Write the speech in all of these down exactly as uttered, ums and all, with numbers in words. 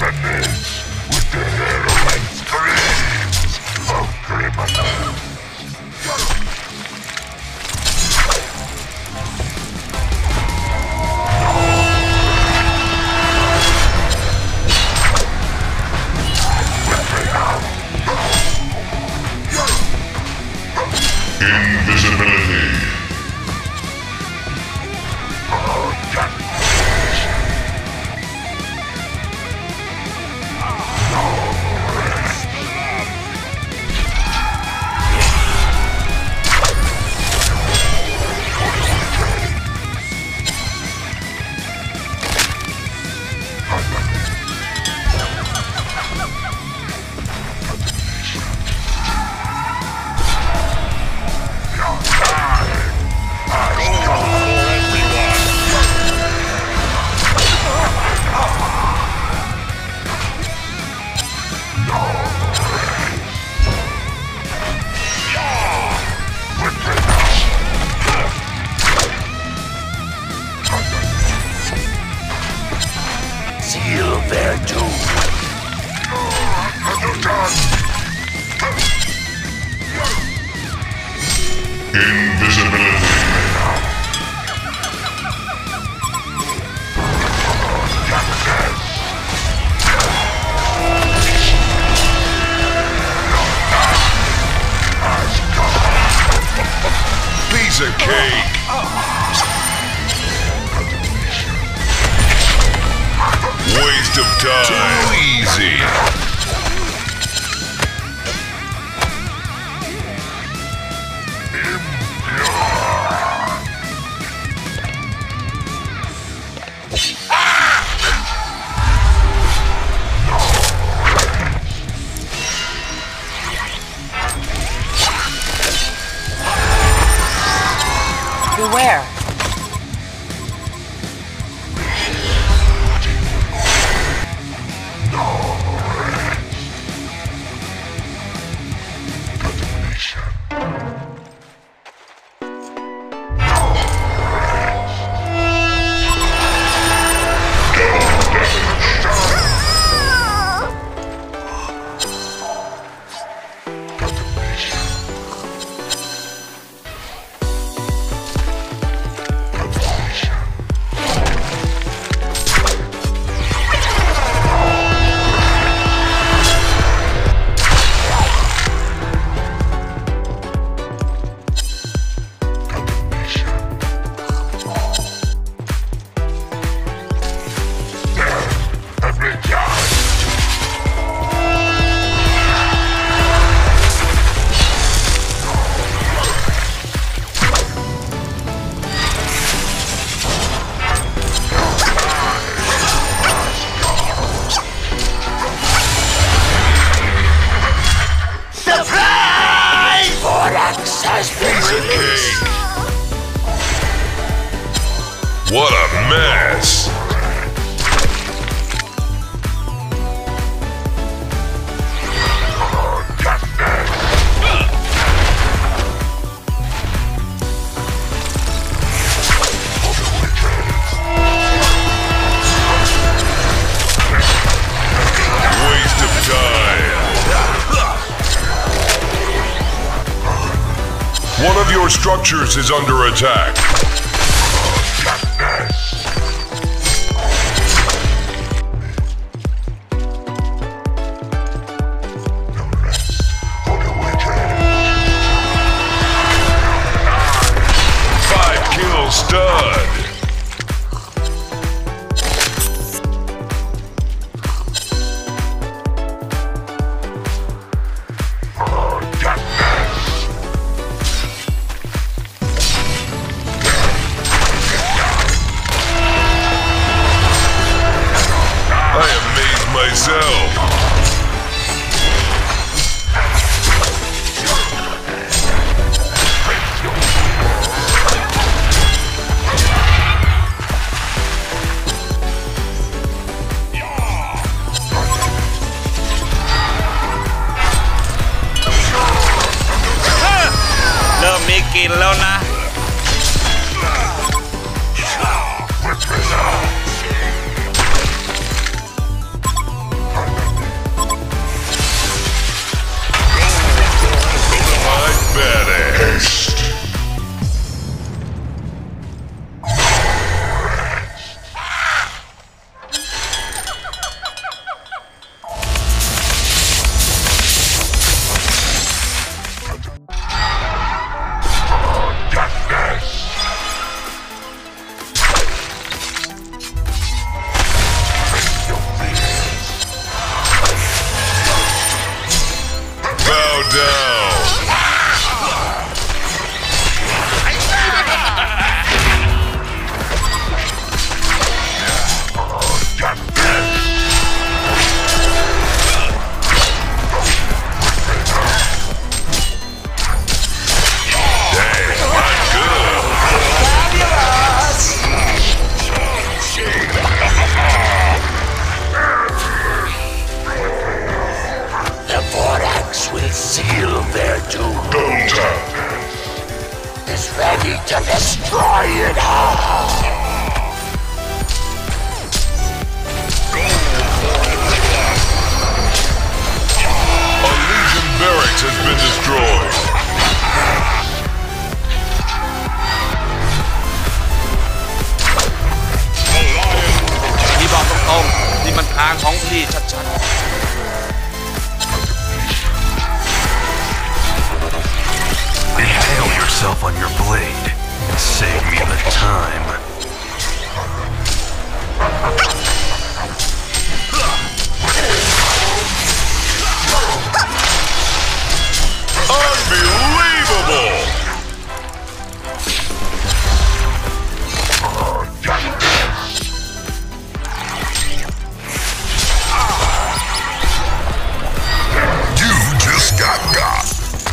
resonance with the harrowing screams of criminals. Invisibility. Seal their doom. Invisibility. Piece of cake. Waste of time. Too easy. Beware. What a mess! Waste of time. One of your structures is under attack. Stud. I amaze myself. Mickey Lona. ready to destroy it all! A Legion barracks has been destroyed. พี่บอกตรงๆนี่มันทางของพี่ชัด Impale yourself on your blade and save me the time. Unbelievable! You just got got.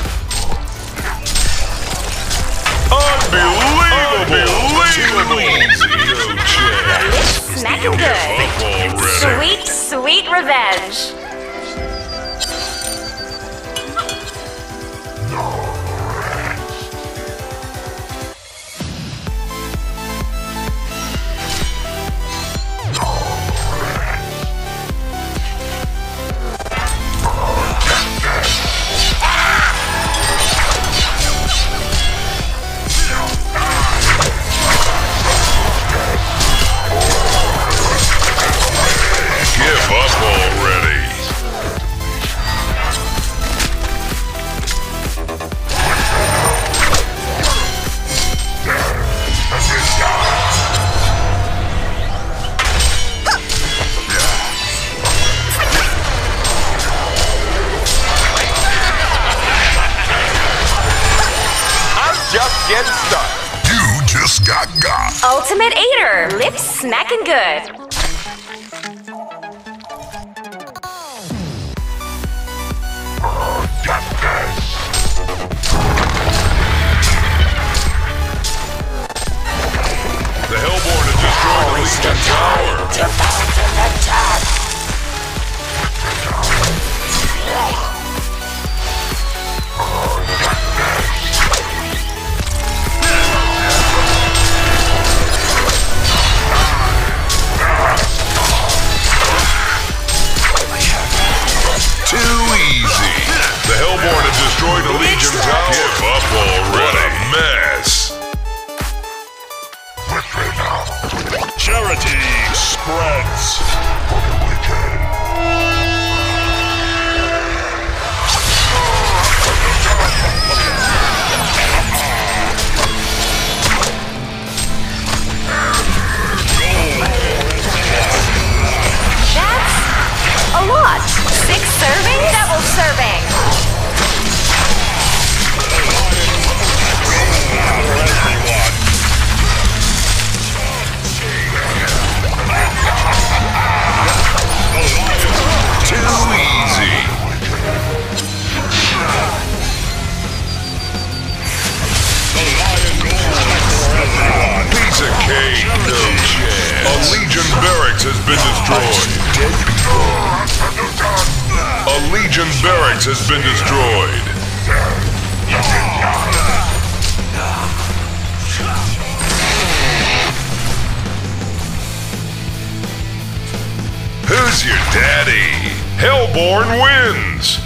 Unbelievable! Unbelievable! No chance. Smacking good. Sweet, sweet revenge. Give up already. I'm just getting started. You just got got. Ultimate Eater. Lips smacking good. The Hellborn has destroyed the Legion tower. To mount an attack! Too easy. The Hellborn has destroyed the Legion tower. Give up already. What a mess. Charity spreads. That's a lot. Six servings? Double serving. Too easy. Piece of cake. No chance. A Legion barracks has been destroyed. A Legion barracks has been destroyed. Who's your daddy? Hellborn wins!